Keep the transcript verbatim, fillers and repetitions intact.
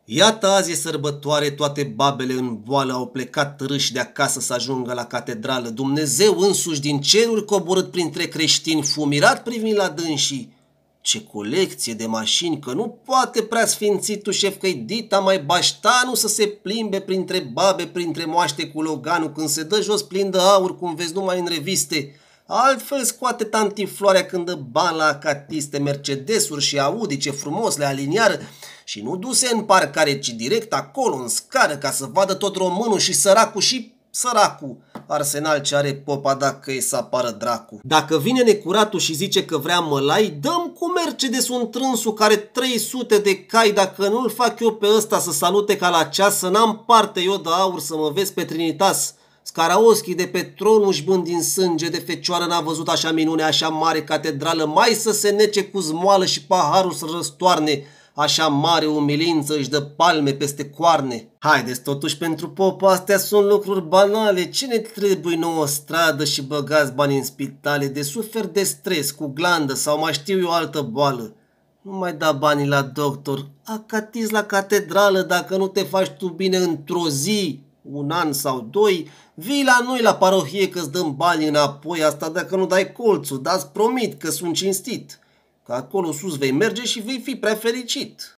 Iată, azi e sărbătoare, toate babele în boală au plecat râși de acasă să ajungă la catedrală. Dumnezeu însuși din ceruri coborât printre creștini, fumirat privind la dânsii. Ce colecție de mașini, că nu poate prea sfințitul șef că-i dita mai baștanu să se plimbe printre babe, printre moaște cu Loganul, când se dă jos plin de aur, cum vezi numai în reviste. Altfel scoate tanti Floarea când dă bani la acatiste, Mercedesuri și Audi, ce frumos le aliniară, și nu duse în parcare, ci direct acolo, în scară, ca să vadă tot românul și săracul și săracul. Arsenal ce are popa dacă e să apară dracu. Dacă vine necuratul și zice că vrea mălai, dăm cu Mercedes un trânsul care trei sute de cai, dacă nu-l fac eu pe ăsta să salute ca la ceas, să n-am parte eu de aur să mă vezi pe Trinitas. Scaraoschi de pe tron mușbând din sânge de fecioară n-a văzut așa minune, așa mare catedrală, mai să se nece cu zmoală și paharul să răstoarne, așa mare umilință își dă palme peste coarne. Haideți totuși, pentru popa astea sunt lucruri banale, ce ne trebuie nouă stradă și băgați bani în spitale, de suferi de stres, cu glandă sau mai știu eu altă boală. Nu mai da banii la doctor, acatiți la catedrală dacă nu te faci tu bine într-o zi, un an sau doi, vii la noi la parohie că-ți dăm bani înapoi, asta dacă nu dai colțul, dar-ți promit că sunt cinstit, că acolo sus vei merge și vei fi prea fericit.